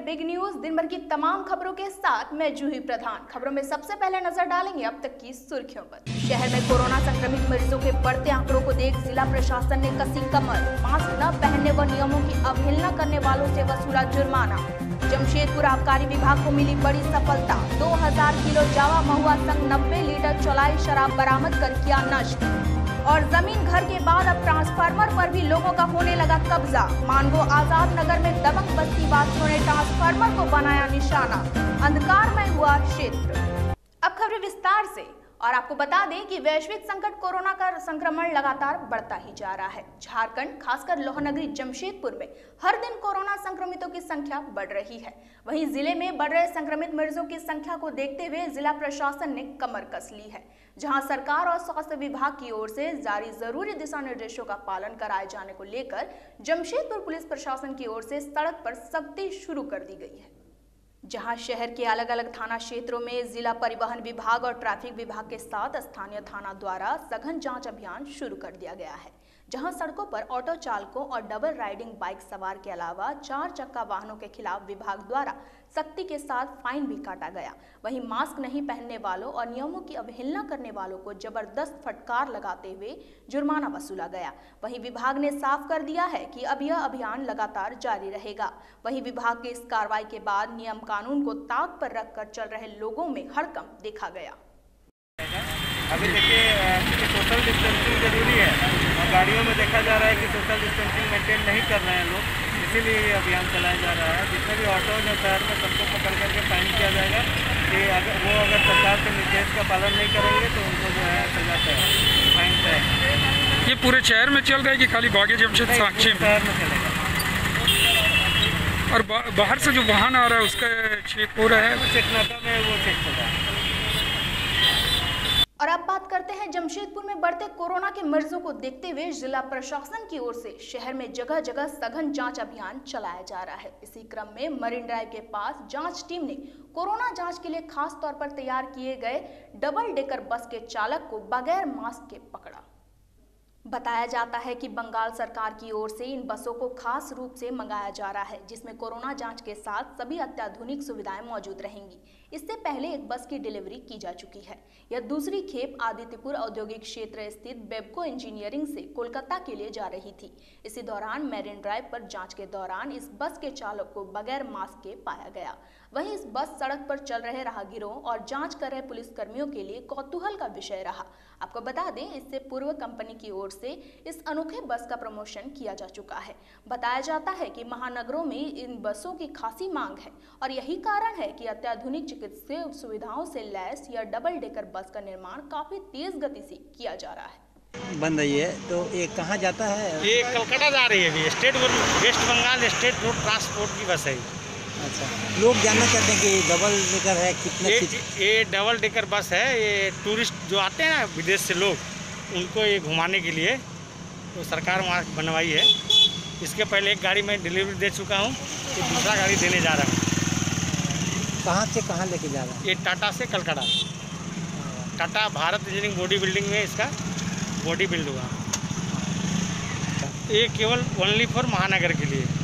Big news. दिन भर की तमाम खबरों के साथ मैं जूही प्रधान। खबरों में सबसे पहले नजर डालेंगे अब तक की सुर्खियों पर। शहर में कोरोना संक्रमित मरीजों के बढ़ते आंकड़ों को देख जिला प्रशासन ने कसी कमर। मास्क न पहनने व नियमों की अवहेलना करने वालों से वसूला जुर्माना। जमशेदपुर आबकारी विभाग को मिली बड़ी सफलता। 2000 किलो जावा महुआ संग 90 लीटर चौलाई शराब बरामद कर किया नष्ट। और जमीन घर के बाद अब ट्रांसफार्मर पर भी लोगों का होने लगा कब्जा। मानगो आजाद नगर में दबंग बस्तीवासियों ने ट्रांसफार्मर को बनाया निशाना। अंधकारमय हुआ क्षेत्र। अब खबरें विस्तार से। और आपको बता दें कि वैश्विक संकट कोरोना का संक्रमण लगातार बढ़ता ही जा रहा है। झारखंड खासकर लोहनगरी जमशेदपुर में हर दिन कोरोना संक्रमितों की संख्या बढ़ रही है। वहीं जिले में बढ़ रहे संक्रमित मरीजों की संख्या को देखते हुए जिला प्रशासन ने कमर कस ली है। जहां सरकार और स्वास्थ्य विभाग की ओर से जारी जरूरी दिशा निर्देशों का पालन कराए जाने को लेकर जमशेदपुर पुलिस प्रशासन की ओर से सड़क पर सख्ती शुरू कर दी गई है। जहां शहर के अलग अलग थाना क्षेत्रों में जिला परिवहन विभाग और ट्रैफिक विभाग के साथ स्थानीय थाना द्वारा सघन जांच अभियान शुरू कर दिया गया है। जहां सड़कों पर ऑटो चालकों और डबल राइडिंग बाइक सवार के अलावा 4 चक्का वाहनों के खिलाफ विभाग द्वारा सख्ती के साथ फाइन भी काटा गया। वहीं मास्क नहीं पहनने वालों और नियमों की अवहेलना करने वालों को जबरदस्त फटकार लगाते हुए जुर्माना वसूला गया। वहीं विभाग ने साफ कर दिया है कि अब यह अभियान लगातार जारी रहेगा। वहीं विभाग की इस कार्रवाई के बाद नियम कानून को ताक पर रखकर चल रहे लोगों में हड़कंप देखा गया। अभी देखिए सोशल डिस्टेंसिंग जरूरी है और गाड़ियों में देखा जा रहा है कि सोशल डिस्टेंसिंग मेंटेन नहीं कर रहे हैं लोग, इसीलिए ये अभियान चलाया जा रहा है। जितने भी ऑटो हैं शहर में सबको पकड़ करके फाइन किया जाएगा कि अगर सरकार के निर्देश का पालन नहीं करेंगे तो उनको जो है सजा तय फाइन तय। ये पूरे शहर में चल रहा है कि खाली बागी जमशेद साक्षी में? शहर में चलेगा। और बाहर से जो वाहन आ रहा है उसका चेक हो रहा है? चेकनाका में वो चेक हो रहा है। और अब बात करते हैं जमशेदपुर में बढ़ते कोरोना के मरीजों को देखते हुए जिला प्रशासन की ओर से शहर में जगह जगह सघन जांच अभियान चलाया जा रहा है। इसी क्रम में मरीन ड्राइव के पास जांच टीम ने कोरोना जांच के लिए खास तौर पर तैयार किए गए डबल डेकर बस के चालक को बगैर मास्क के पकड़ा। बताया जाता है कि बंगाल सरकार की ओर से इन बसों को खास रूप से मंगाया जा रहा है, जिसमें कोरोना जांच के साथ सभी अत्याधुनिक सुविधाएं मौजूद रहेंगी। इससे पहले एक बस की डिलीवरी की जा चुकी है। यह दूसरी खेप आदित्यपुर औद्योगिक क्षेत्र स्थित बेबको इंजीनियरिंग से कोलकाता के लिए जा रही थी। इसी दौरान मैरिन ड्राइव पर जांच के दौरान इस बस के चालक को बगैर मास्क के पाया गया। वहीं इस बस सड़क पर चल रहे राहगीरों और जांच कर रहे पुलिसकर्मियों के लिए कौतूहल का विषय रहा। आपको बता दें, इससे पूर्व कंपनी की ओर से इस अनोखे बस का प्रमोशन किया जा चुका है। बताया जाता है कि महानगरों में इन बसों की खासी मांग है और यही कारण है कि अत्याधुनिक चिकित्सीय सुविधाओं से लैस यह डबल डेकर बस का निर्माण काफी तेज गति से किया जा रहा है। बन रही है तो ये कहाँ जाता है? ये कलकत्ता जा रही है अभी। West Bengal state road transport की बस है। अच्छा, लोग जानना चाहते हैं कि डबल डेकर है कितने? ये डबल डेकर बस है। ये टूरिस्ट जो आते हैं ना विदेश से लोग, उनको ये घुमाने के लिए तो सरकार वहाँ बनवाई है। इसके पहले एक गाड़ी मैं डिलीवरी दे चुका हूँ, तो दूसरा गाड़ी देने जा रहा हूँ। कहाँ से कहाँ लेके जा रहा है? ये टाटा से Calcutta. Tata Bharat engineering body building में इसका बॉडी बिल्ड हुआ। ये केवल ओनली फॉर महानगर के लिए।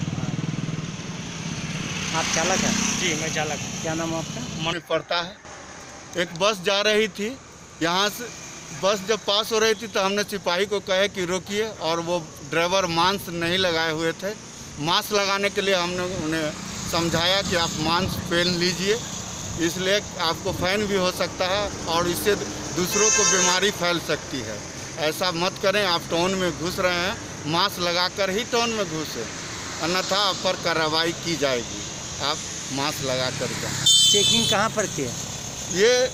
आप चालक हैं? जी, मैं चालक हूँ। क्या नाम आपका? मन पड़ता है। एक बस जा रही थी, यहाँ से बस जब पास हो रही थी तो हमने सिपाही को कहे कि रोकिए, और वो ड्राइवर मास्क नहीं लगाए हुए थे। मास्क लगाने के लिए हमने उन्हें समझाया कि आप मास्क पहन लीजिए, इसलिए आपको फाइन भी हो सकता है और इससे दूसरों को बीमारी फैल सकती है। ऐसा मत करें। आप टाउन में घुस रहे हैं, मास्क लगाकर ही टाउन में घुसे, अन्यथा आप पर कार्रवाई की जाएगी। आप मास्क लगा कर जाएं। चेकिंग कहाँ पर की है? ये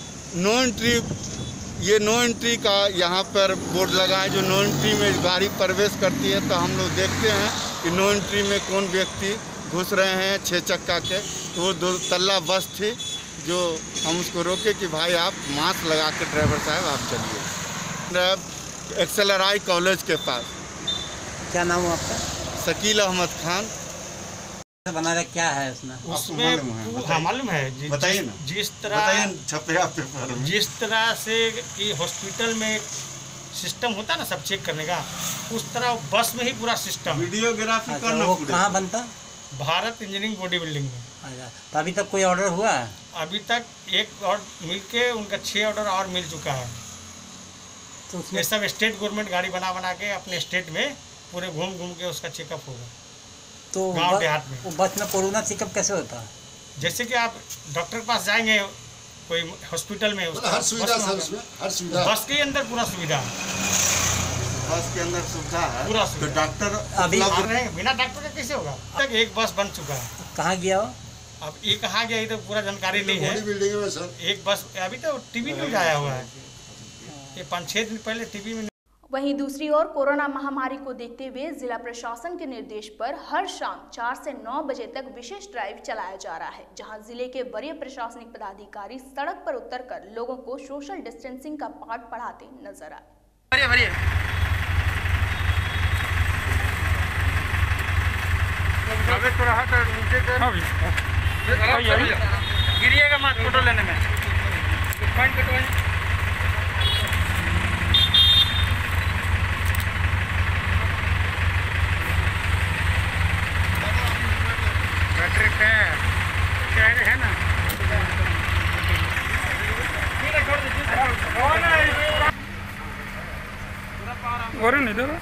नो एंट्री का यहाँ पर बोर्ड लगा है। जो नो एंट्री में गाड़ी प्रवेश करती है तो हम लोग देखते हैं कि नो एंट्री में कौन व्यक्ति घुस रहे हैं 6 चक्का के। तो वो 2 तल्ला बस थी, जो हम उसको रोके कि भाई आप मास्क लगा के ड्राइवर साहब आप चलिए। एक्सेलराई कॉलेज के पास। क्या नाम है आपका? शकील अहमद खान। बना रहा क्या है उसमें? मालूम है, बताइए ना। जिस तरह से कि हॉस्पिटल में सिस्टम होता है ना सब चेक करने का, उस तरह बस में ही पूरा सिस्टम। वीडियोग्राफी करना। वो कहाँ बनता? भारत इंजीनियरिंग बॉडी बिल्डिंग में। अच्छा, तो अभी तक कोई ऑर्डर हुआ है? अभी तक एक और मिल के उनका 6 ऑर्डर और मिल चुका है। तो उसमें ये सब स्टेट गवर्नमेंट गाड़ी बना के अपने स्टेट में पूरे घूम के उसका चेकअप होगा। तो गांव देहात में वो बस में कोरोना चेकअप कैसे होता है? जैसे कि आप डॉक्टर के पास जाएंगे कोई हॉस्पिटल में, उसका हर सुविधा सर, उसमें हर सुविधा बस के अंदर पूरा सुविधा है, बस के अंदर सुविधा है, पूरा तो सुविधा। डॉक्टर अभी बिना डॉक्टर का कैसे होगा? तक एक बस बन चुका है। कहाँ गया हो? अब ये कहाँ गया ये तो पूरा जानकारी नहीं है। बॉडी बिल्डिंग में सर एक बस अभी तो टीवी न्यूज आया हुआ है, ये 5-6 दिन पहले टीवी में। वहीं दूसरी ओर कोरोना महामारी को देखते हुए जिला प्रशासन के निर्देश पर हर शाम 4 से 9 बजे तक विशेष ड्राइव चलाया जा रहा है, जहां जिले के वरीय प्रशासनिक पदाधिकारी सड़क पर उतरकर लोगों को सोशल डिस्टेंसिंग का पाठ पढ़ाते नजर आए। गिरिएगा मत फोटो लेने में। बैटरी है ना। और नहीं दो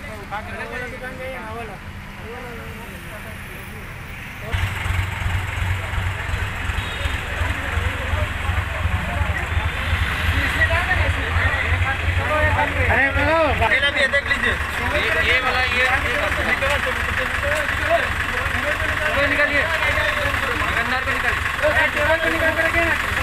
देख लीजिए ये वाला निकालिए अंदर को निकालिए।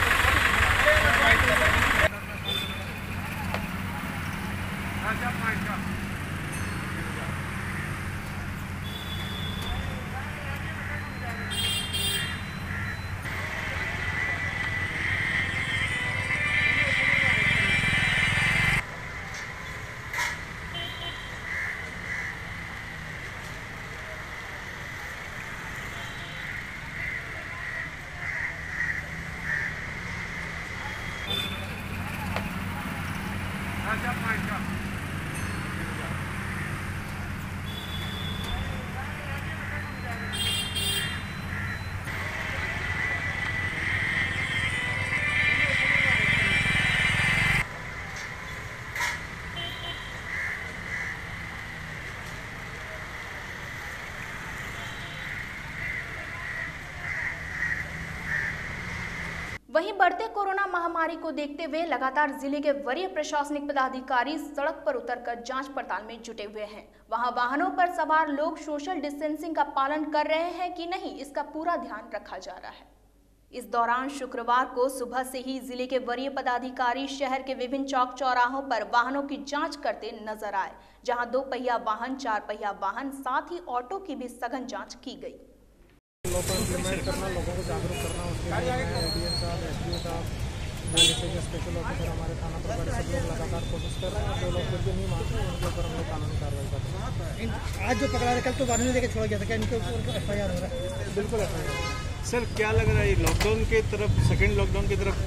वहीं बढ़ते कोरोना महामारी को देखते हुए लगातार जिले के वरीय प्रशासनिक पदाधिकारी सड़क पर उतरकर जांच पड़ताल में जुटे हुए हैं। वहां वाहनों पर सवार लोग सोशल डिस्टेंसिंग का पालन कर रहे हैं कि नहीं, इसका पूरा ध्यान रखा जा रहा है। इस दौरान शुक्रवार को सुबह से ही जिले के वरीय पदाधिकारी शहर के विभिन्न चौक चौराहों पर वाहनों की जांच करते नजर आए, जहां 2 पहिया वाहन, 4 पहिया वाहन, साथ ही ऑटो की भी सघन जांच की गई। लोगों को इम्प्लीमेंट करना, लोगों को जागरूक करना, उसके लिए एडीएम साहब, एसडीओ साहब, जैसे कि स्पेशल ऑफिसर हमारे थाना प्रभारी सब लोग लगातार कोशिश कर रहे हैं। जो लोग फिर नहीं मानते हैं उनके ऊपर हम लोग कानूनी कार्रवाई कर रहे हैं। आज जो पकड़ा है, कल तो वाहन लेके छोड़ा गया था, क्या इनके ऊपर FIR हो रहा है? बिल्कुल FIR। सर क्या लग रहा है लॉकडाउन के तरफ, सेकेंड लॉकडाउन की तरफ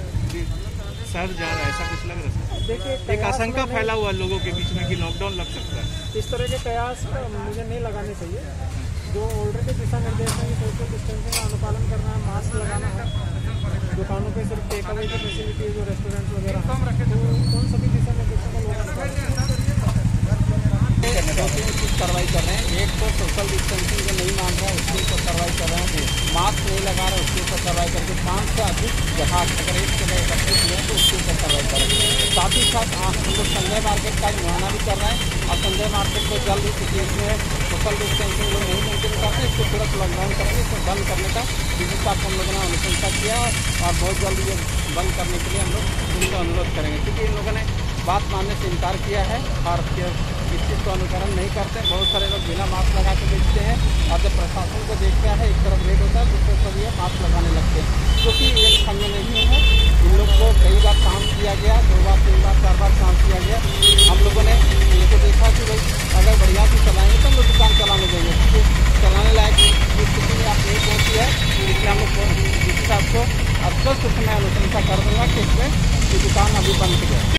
सर जा रहा है, ऐसा कुछ लग रहा है? देखिए एक आशंका फैला हुआ लोगों के बीच में कि लॉकडाउन लग सकता है। इस तरह के प्रयास मुझे नहीं लगाने चाहिए। जो ऑलरेडी दिशा निर्देश हैं, सोशल डिस्टेंसिंग का अनुपालन करना है, मास्क लगाना है, दुकानों पे सिर्फ टेक अवे की फैसिलिटीज और रेस्टोरेंट वगैरह, तो उन सभी दिशा निर्देशों का लोग कार्रवाई कर रहे हैं। एक तो सोशल डिस्टेंसिंग जो नहीं मान रहा है उसके ऊपर कार्रवाई कर रहे हैं, मास्क नहीं लगा रहा है उसके ऊपर कार्रवाई करके 5 से अधिक जहाँ अगर एक जगह एकत्रित हुए तो उसके ऊपर कार्रवाई करेंगे। साथ ही साथ हम लोग संजय मार्केट का मुआयना भी कर रहे हैं और संजय मार्केट को जल्द इस केस में सोशल डिस्टेंसिंग लोग नहीं मेंटेन करते हैं, इसको तुरंत लॉकडाउन करेंगे, इसको बंद करने का डीजी साहब को हम लोगों ने अनुशंसा किया और बहुत जल्द ये बंद करने के लिए हम लोग उनका अनुरोध करेंगे, क्योंकि इन लोगों ने बात मानने से इनकार किया है और इस चीज़ को अनुकरण नहीं करते। बहुत सारे लोग बिना मास्क लगा के बेचते हैं और जब प्रशासन को देखता है एक तरफ रेड होता है, दूसरे तरफ ये मास्क लगाने लगते हैं, क्योंकि ये समय नहीं है। इन लोग को कई बार काम किया गया, 2 बार 3 बार 4 बार काम किया गया। हम लोगों ने इनको देखा कि भाई अगर बढ़िया से चलाएंगे तो हम लोग दुकान चलाने देंगे, क्योंकि चलाने लायक स्थिति में आप नहीं पहुँची है, इसलिए हम लोग डीसी साहब को स्पष्ट समय अनुशंसा कर दूंगा कि इसमें ये दुकान अभी बंद की जाए।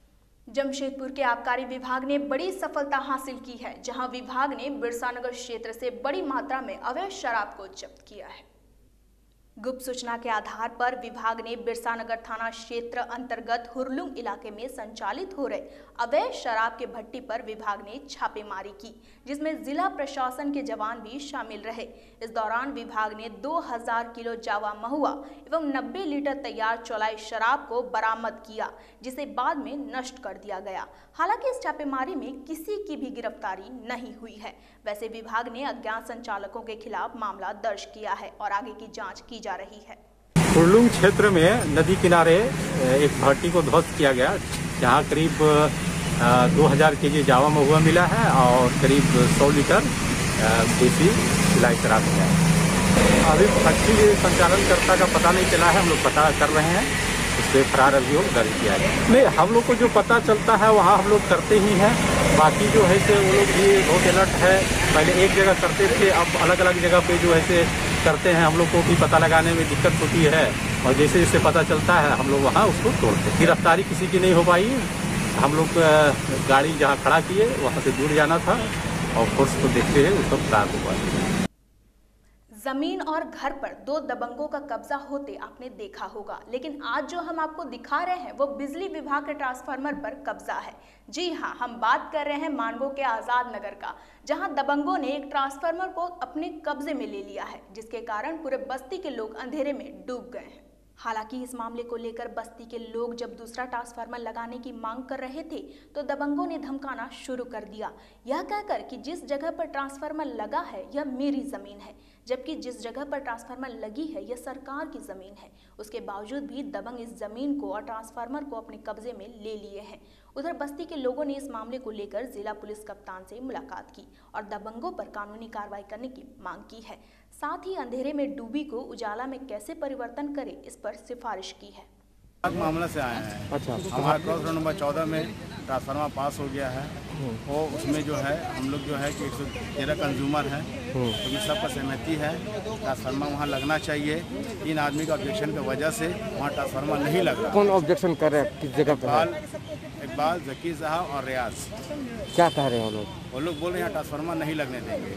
जमशेदपुर के आबकारी विभाग ने बड़ी सफलता हासिल की है, जहां विभाग ने बिरसानगर क्षेत्र से बड़ी मात्रा में अवैध शराब को जब्त किया है। गुप्त सूचना के आधार पर विभाग ने बिरसानगर थाना क्षेत्र अंतर्गत हुरलुंग इलाके में संचालित हो रहे अवैध शराब के भट्टी पर विभाग ने छापेमारी की, जिसमें जिला प्रशासन के जवान भी शामिल रहे। इस दौरान विभाग ने 2000 किलो जावा महुआ एवं 90 लीटर तैयार चौलाई शराब को बरामद किया, जिसे बाद में नष्ट कर दिया गया। हालांकि इस छापेमारी में किसी की भी गिरफ्तारी नहीं हुई है। वैसे विभाग ने अज्ञात संचालकों के खिलाफ मामला दर्ज किया है और आगे की जांच की जा रही है। हुरलुंग क्षेत्र में नदी किनारे एक भट्टी को ध्वस्त किया गया, जहां करीब 2000 केजी जावा महुआ मिला है और करीब 100 लीटर देसी चौलाई शराब मिला है। अभी भट्टी के संचालनकर्ता का पता नहीं चला है, हम लोग पता कर रहे हैं, उससे फरार अभियोग दर्ज किया है। नहीं, हम लोग को जो पता चलता है वहाँ हम लोग करते ही हैं। बाकी जो है से वो लोग भी बहुत अलर्ट है। पहले एक जगह करते थे, अब अलग अलग जगह पे जो है से करते हैं। हम लोग को भी पता लगाने में दिक्कत होती है और जैसे जैसे पता चलता है हम लोग वहाँ उसको तोड़ते हैं। गिरफ्तारी किसी की नहीं हो पाई। हम लोग गाड़ी जहाँ खड़ा किए वहाँ से दूर जाना था और फोर्स को देखते हुए उसको फरार हो पाए। जमीन और घर पर 2 दबंगों का कब्जा होते आपने देखा होगा, लेकिन आज जो हम आपको दिखा रहे हैं वो बिजली विभाग के ट्रांसफार्मर पर कब्जा है। जी हां, हम बात कर रहे हैं मानगो के आजाद नगर का, जहां दबंगों ने एक ट्रांसफार्मर को अपने कब्जे में ले लिया है, जिसके कारण पूरे बस्ती के लोग अंधेरे में डूब गए हैं। हालांकि इस मामले को लेकर बस्ती के लोग जब दूसरा ट्रांसफार्मर लगाने की मांग कर रहे थे तो दबंगों ने धमकाना शुरू कर दिया, यह कहकर कि जिस जगह पर ट्रांसफार्मर लगा है यह मेरी जमीन है, जबकि जिस जगह पर ट्रांसफार्मर लगी है यह सरकार की जमीन है। उसके बावजूद भी दबंग इस जमीन को और ट्रांसफार्मर को अपने कब्जे में ले लिए हैं। उधर बस्ती के लोगों ने इस मामले को लेकर जिला पुलिस कप्तान से मुलाकात की और दबंगों पर कानूनी कार्रवाई करने की मांग की है। साथ ही अंधेरे में डूबी को उजाला में कैसे परिवर्तन करे, इस पर सिफारिश की है। मामला से आए हैं। अच्छा, हमारा क्रॉस रोड नंबर 14 में ट्रांसफार्मर पास हो गया है। वो उसमें जो है हम लोग जो है कि 113 कंज्यूमर हैं, तो सबका सहमति है ट्रांसफार्मर वहाँ लगना चाहिए। 3 आदमी का ऑब्जेक्शन की वजह से वहाँ ट्रांसफार्मर नहीं लग रहा। कौन ऑब्जेक्शन कर रहे हैं, किस जगह पर? इकबाल, जकी साहब और रियाज। क्या कह रहे हैं वो लोग बोल रहे हैं ट्रांसफार्मर नहीं लगने देंगे।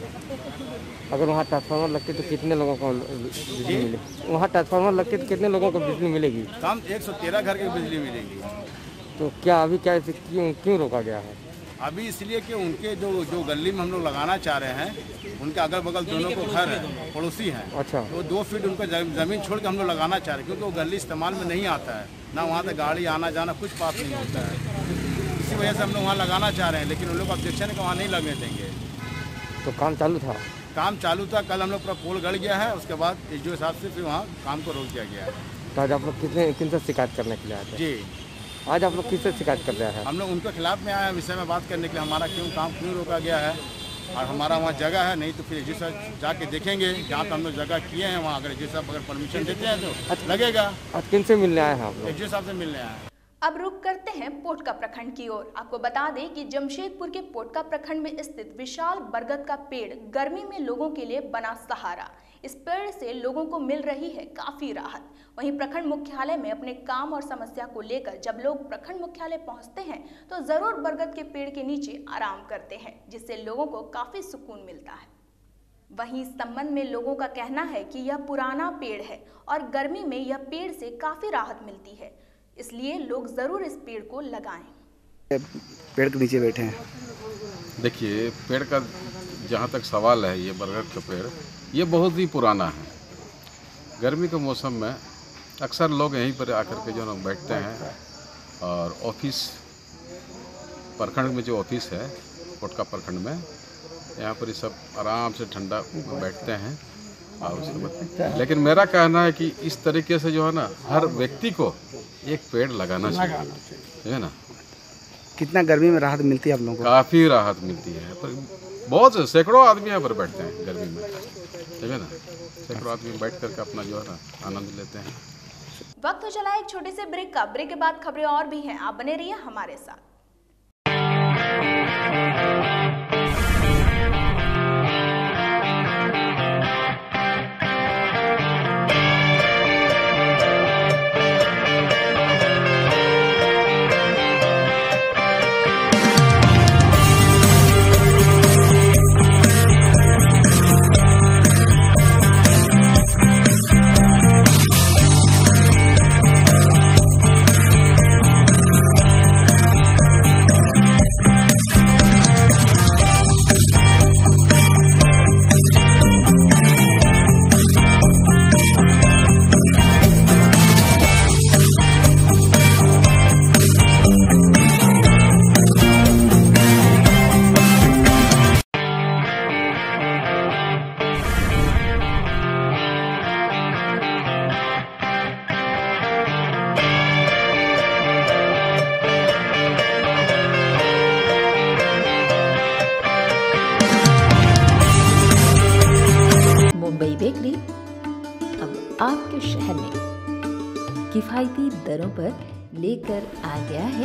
अगर वहाँ ट्रांसफार्मर लगते तो कितने लोगों को बिजली मिलेगी? वहाँ ट्रांसफार्मर लगते तो कितने लोगों को बिजली मिलेगी? कम 113 घर की बिजली मिलेगी। तो क्या अभी क्या क्यों रोका गया है? अभी इसलिए कि उनके जो गली में हम लोग लगाना चाह रहे हैं, उनके अगल बगल दोनों को घर है, पड़ोसी हैं। अच्छा, तो 2 फीट उनको ज़मीन छोड़ के हम लोग लगाना चाह रहे हैं, क्योंकि वो गली इस्तेमाल में नहीं आता है, ना वहाँ से गाड़ी आना जाना कुछ पास नहीं होता है। इसी वजह से हम लोग वहाँ लगाना चाह रहे हैं, लेकिन उन लोग ऑब्जेक्शन है कि वहाँ नहीं लगने देंगे। तो काम चालू था? काम चालू था। कल हम लोग पूरा पोल गड़ गया है, उसके बाद जो हिसाब से फिर वहाँ काम को रोक दिया गया है। तो आज आप लोग किनसे शिकायत करने के लिए आए थे? जी, आज आप लोग किससे शिकायत कर रहे हैं? हम लोग उनके खिलाफ में आए हैं, विषय में बात करने के लिए। हमारा काम क्यों रोका गया है और हमारा वहाँ जगह है नहीं, तो फिर जी सर जाके देखेंगे जहाँ पे हम लोग जगह किए हैं वहाँ। अगर जी साहब अगर परमिशन देते हैं तो लगेगा। आज किन से मिलने आए हैं आप लोग? जी साहब से मिलने आए हैं। अब रुक करते हैं पोटका प्रखंड की ओर। आपको बता दें कि जमशेदपुर के पोटका प्रखंड में स्थित विशाल बरगद का पेड़ गर्मी में लोगों के लिए बना सहारा। इस पेड़ से लोगों को मिल रही है काफी राहत। वहीं प्रखंड मुख्यालय में अपने काम और समस्या को लेकर जब लोग प्रखंड मुख्यालय पहुंचते हैं तो जरूर बरगद के पेड़ के नीचे आराम करते हैं, जिससे लोगों को काफी सुकून मिलता है। वहीं इस संबंध में लोगों का कहना है कि यह पुराना पेड़ है और गर्मी में यह पेड़ से काफी राहत मिलती है, इसलिए लोग जरूर इस पेड़ को लगाएं। पेड़ के नीचे बैठे हैं। देखिए, पेड़ का जहाँ तक सवाल है, ये बरगद का पेड़ ये बहुत ही पुराना है। गर्मी के मौसम में अक्सर लोग यहीं पर आकर के जो है बैठते हैं और ऑफिस प्रखंड में जो ऑफिस है पोटका प्रखंड में, यहाँ पर ये सब आराम से ठंडा बैठते हैं और उसके बाद। लेकिन मेरा कहना है कि इस तरीके से जो है ना हर व्यक्ति को एक पेड़ लगाना चाहिए, है ना। कितना गर्मी में राहत मिलती है आप लोगों को? काफ़ी राहत मिलती है, पर बहुत से सैकड़ों आदमी यहाँ पर बैठते हैं गर्मी में, ठीक है ना। सैकड़ों आदमी बैठ करके अपना जो है ना आनंद लेते हैं। वक्त हो चला एक छोटे से ब्रेक का। ब्रेक के बाद खबरें और भी हैं, आप बने रहिए हमारे साथ। आपके शहर में किफायती दरों पर लेकर आ गया है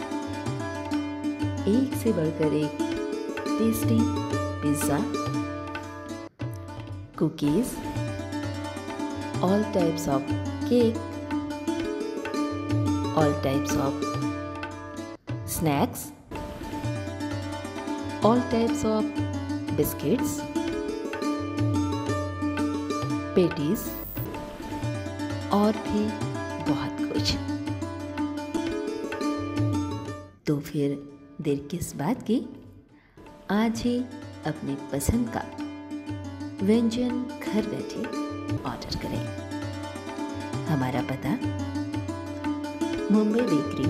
एक से बढ़कर एक tasty pizza, cookies, all types of cake, all types of snacks, all types of biscuits, patties और भी बहुत कुछ। तो फिर देर किस बात की, आज ही अपनी पसंद का व्यंजन घर बैठे ऑर्डर करें। हमारा पता Mumbai bakery,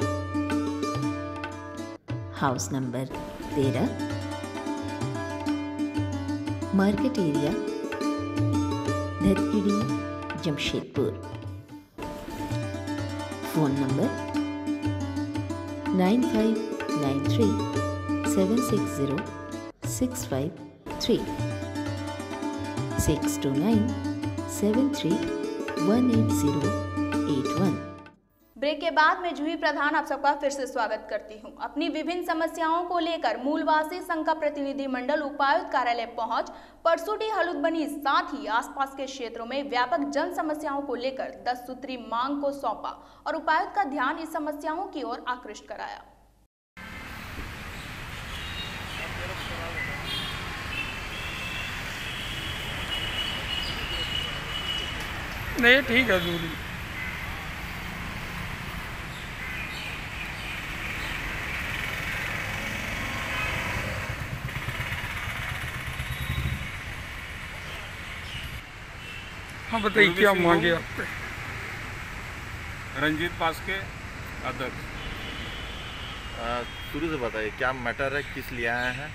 house number 13, market area, Dhatgiri, Jamshedpur. Phone number 9593760653 62973188081। Break के बाद मैं जूही प्रधान आप सबका फिर से स्वागत करती हूं। अपनी विभिन्न समस्याओं को लेकर मूलवासी संघ का प्रतिनिधि मंडल उपायुक्त कार्यालय पहुंच परसूटी हलुद बनी, साथ ही आसपास के क्षेत्रों में व्यापक जन समस्याओं को लेकर 10 सूत्री मांग को सौंपा और उपायुक्त का ध्यान इस समस्याओं की ओर आकृष्ट कराया। नहीं ठीक है दूरी। हाँ बताइए क्या मांगे आपसे? रंजीत पास के अध्यक्ष। शुरू से बताइए क्या मैटर है, किस लिए आए हैं?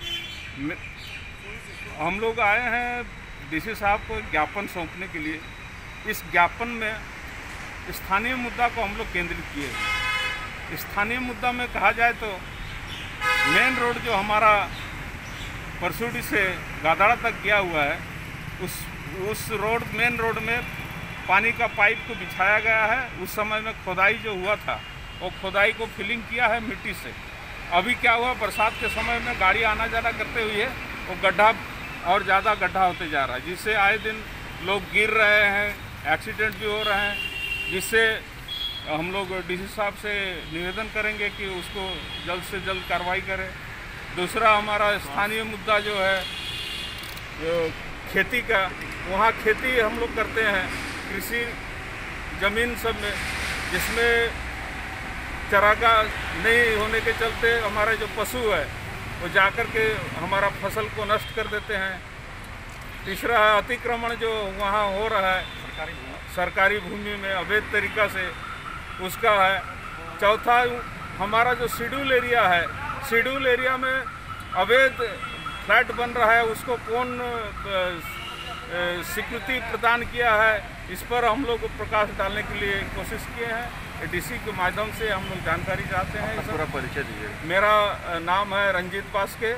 हम लोग आए हैं डीसी साहब को ज्ञापन सौंपने के लिए। इस ज्ञापन में स्थानीय मुद्दा को हम लोग केंद्रित किए हैं। स्थानीय मुद्दा में कहा जाए तो मेन रोड जो हमारा परसूटी से गादाड़ा तक गया हुआ है, उस मेन रोड में पानी का पाइप को बिछाया गया है। उस समय में खोदाई जो हुआ था वो खोदाई को फिलिंग किया है मिट्टी से। अभी क्या हुआ, बरसात के समय में गाड़ी आना जाना करते हुए वो गड्ढा और ज़्यादा गड्ढा होते जा रहा है, जिससे आए दिन लोग गिर रहे हैं, एक्सीडेंट भी हो रहे हैं। जिससे हम लोग डीसी साहब से निवेदन करेंगे कि उसको जल्द से जल्द कार्रवाई करें। दूसरा हमारा स्थानीय मुद्दा जो है खेती का, वहाँ खेती हम लोग करते हैं कृषि ज़मीन सब में, जिसमें चारागाह नहीं होने के चलते हमारे जो पशु है वो जाकर के हमारा फसल को नष्ट कर देते हैं। तीसरा अतिक्रमण जो वहाँ हो रहा है सरकारी भूमि में अवैध तरीका से, उसका है। चौथा हमारा जो शेड्यूल एरिया है, शेड्यूल एरिया में अवैध फ्लैट बन रहा है, उसको कौन स्वीकृति प्रदान किया है, इस पर हम लोग प्रकाश डालने के लिए कोशिश किए हैं। डीसी के माध्यम से हम लोग जानकारी चाहते हैं। पूरा परिचय दीजिए। मेरा नाम है रंजीत पासके,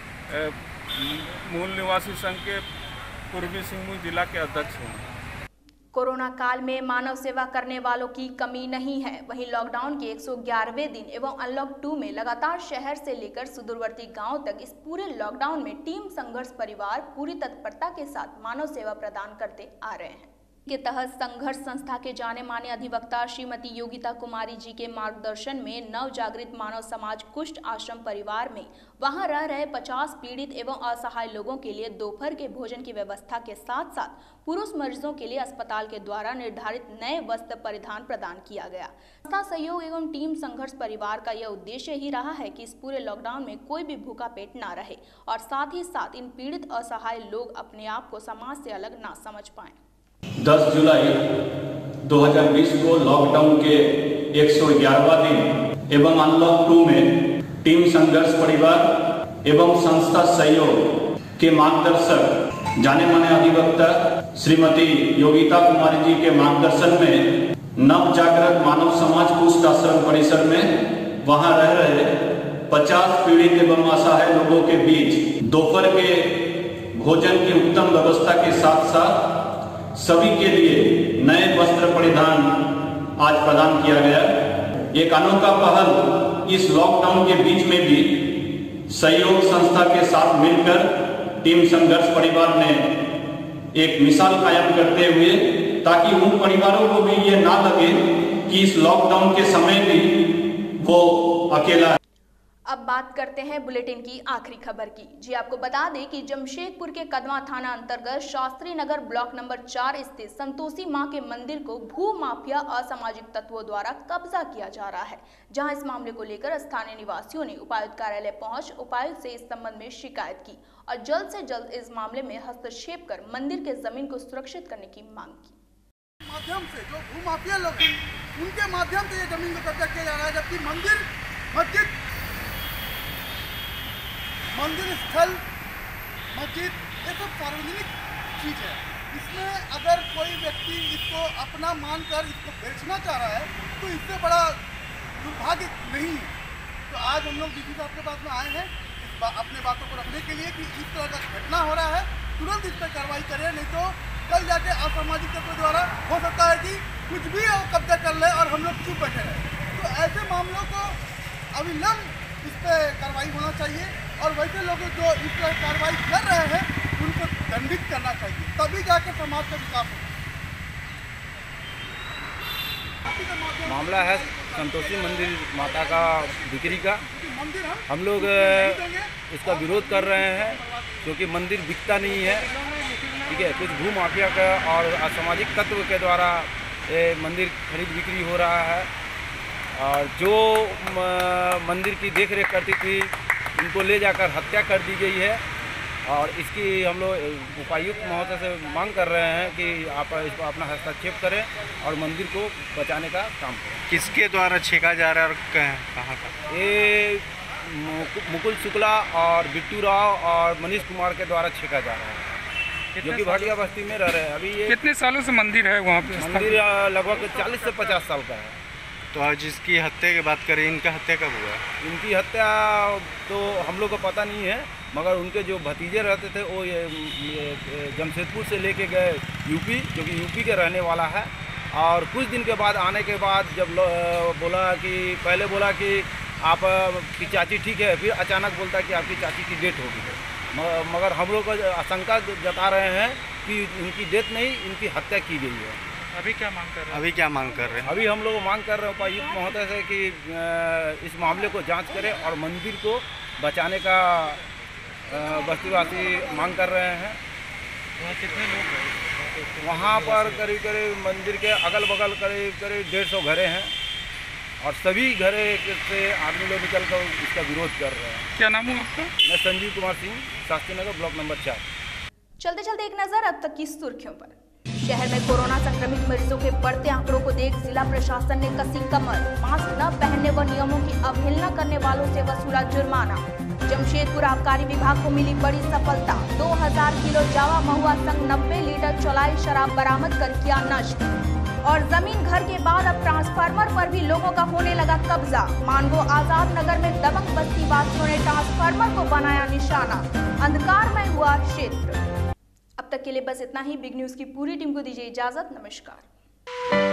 मूल निवासी संघ के पूर्वी सिंहभूम जिला के अध्यक्ष हूँ। कोरोना काल में मानव सेवा करने वालों की कमी नहीं है। वहीं लॉकडाउन के 111वें दिन एवं अनलॉक 2 में लगातार शहर से लेकर सुदूरवर्ती गांव तक इस पूरे लॉकडाउन में टीम संघर्ष परिवार पूरी तत्परता के साथ मानव सेवा प्रदान करते आ रहे हैं। के तहत संघर्ष संस्था के जाने माने अधिवक्ता श्रीमती योगिता कुमारी जी के मार्गदर्शन में नव जागृत मानव समाज कुष्ठ आश्रम परिवार में वहां रह रहे 50 पीड़ित एवं असहाय लोगों के लिए दोपहर के भोजन की व्यवस्था के साथ साथ पुरुष मरीजों के लिए अस्पताल के द्वारा निर्धारित नए वस्त्र परिधान प्रदान किया गया। संस्था सहयोग एवं टीम संघर्ष परिवार का यह उद्देश्य ही रहा है कि इस पूरे लॉकडाउन में कोई भी भूखा पेट न रहे और साथ ही साथ इन पीड़ित असहाय लोग अपने आप को समाज से अलग ना समझ पाएं। 10 जुलाई 2020 को लॉकडाउन के 111वां दिन एवं अनलॉक 2 में टीम संघर्ष परिवार एवं संस्था सहयोग के मार्गदर्शक जाने माने अधिवक्ता श्रीमती योगिता कुमारी जी के मार्गदर्शन में नव जागृत मानव समाज कुष्ठ आश्रम परिसर में वहां रह रहे 50 पीड़ित एवं असहाय लोगों के बीच दोपहर के भोजन की उत्तम व्यवस्था के साथ साथ सभी के लिए नए वस्त्र परिधान आज प्रदान किया गया। एक अनोखा पहल इस लॉकडाउन के बीच में भी सहयोग संस्था के साथ मिलकर टीम संघर्ष परिवार ने एक मिसाल कायम करते हुए, ताकि उन परिवारों को भी ये ना लगे कि इस लॉकडाउन के समय भी वो अकेला है। अब बात करते हैं बुलेटिन की आखिरी खबर की। जी आपको बता दें कि जमशेदपुर के कदवा थाना अंतर्गत शास्त्री नगर ब्लॉक नंबर 4 स्थित संतोषी मां के मंदिर को भू माफिया असामाजिक तत्वों द्वारा कब्जा किया जा रहा है, जहां इस मामले को लेकर स्थानीय निवासियों ने उपायुक्त कार्यालय पहुंच उपायुक्त से इस संबंध में शिकायत की और जल्द से जल्द इस मामले में हस्तक्षेप कर मंदिर के जमीन को सुरक्षित करने की मांग की। माध्यम से जो भू माफिया लोग हैं उनके माध्यम से ये जमीन को कब्जा किया जा रहा है, जबकि मंदिर स्थल मस्जिद ये सब सार्वजनिक चीज है। इसमें अगर कोई व्यक्ति इसको अपना मानकर इसको बेचना चाह रहा है तो इससे बड़ा दुर्भाग्य नहीं है। तो आज हम लोग डीसी साहब के पास में आए हैं अपने बातों को रखने के लिए कि इस तरह का घटना हो रहा है, तुरंत इस पर कार्रवाई करें, नहीं तो कल जाके असामाजिक तत्वों द्वारा हो सकता है कि कुछ भी कब्जा कर ले और हम लोग चुप बैठे रहें। तो ऐसे मामलों को अविलंब इस पर कार्रवाई होना चाहिए और वैसे लोग जो इस पर कार्रवाई कर रहे हैं उनको दंडित करना चाहिए, तभी जाके समाज का विकास हो। मामला है संतोषी मंदिर माता का बिक्री का। हम लोग इसका विरोध कर रहे हैं क्योंकि मंदिर बिकता नहीं है, ठीक है। कुछ भू माफिया का और असामाजिक तत्व के द्वारा ये मंदिर खरीद बिक्री हो रहा है और जो मंदिर की देखरेख करती थी उनको ले जाकर हत्या कर दी गई है और इसकी हम लोग उपायुक्त महोदय से मांग कर रहे हैं कि आप इस पर अपना हस्तक्षेप करें और मंदिर को बचाने का काम करें। किसके द्वारा छेका जा रहा है और कहाँ का? ये मुकुल शुक्ला और बिट्टू राव और मनीष कुमार के द्वारा छेका जा रहा है, जो कि भाटिया बस्ती में रह रहे हैं। अभी ये कितने सालों से मंदिर है वहाँ पे? मंदिर लगभग 40 से 50 साल का है। तो आज जिसकी हत्या की बात करें, इनका हत्या कब हुआ? इनकी हत्या तो हम लोग को पता नहीं है, मगर उनके जो भतीजे रहते थे वो ये जमशेदपुर से लेके गए यूपी, जो कि यूपी के रहने वाला है। और कुछ दिन के बाद आने के बाद जब बोला कि पहले बोला कि आपकी चाची ठीक है, फिर अचानक बोलता कि आपकी चाची की डेथ हो गई है, मगर हम लोग आशंका जता रहे हैं कि इनकी डेथ नहीं, इनकी हत्या की गई है। अभी क्या मांग कर रहे हैं? अभी क्या मांग कर रहे हैं? अभी हम लोग मांग कर रहे हैं उपायुक्त महोदय से कि इस मामले को जांच करें और मंदिर को बचाने का बस्तीवासी मांग कर रहे हैं। वहाँ कितने लोग हैं? वहाँ पर करीब करीब मंदिर के अगल बगल करीब 150 घरें हैं और सभी घरे से आदमी लोग निकल कर इसका विरोध कर रहे हैं। क्या नाम है आपका? मैं संजीव कुमार सिंह, शास्त्री नगर ब्लॉक नंबर 4। चलते चलते एक नजर अब तक की सुर्खियों पर। शहर में कोरोना संक्रमित मरीजों के बढ़ते आंकड़ों को देख जिला प्रशासन ने कसी कमर, मास्क न पहनने व नियमों की अवहेलना करने वालों से वसूला जुर्माना। जमशेदपुर आबकारी विभाग को मिली बड़ी सफलता, 2000 किलो जावा महुआ संग 90 लीटर चौलाई शराब बरामद कर किया नष्ट। और जमीन घर के बाद अब ट्रांसफार्मर पर भी लोगों का होने लगा कब्जा। मानगो आजाद नगर में दबंग बस्ती वासियों ने ट्रांसफार्मर को बनाया निशाना, अंधकारमय हुआ क्षेत्र। अब तक के लिए बस इतना ही। बिग न्यूज की पूरी टीम को दीजिए इजाजत। नमस्कार।